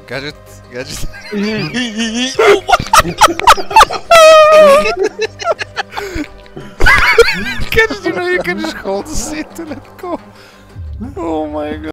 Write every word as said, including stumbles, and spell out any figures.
Gadget, gadget. Oh, what? Gadget, you know you can just hold the seat to let go. Oh my god.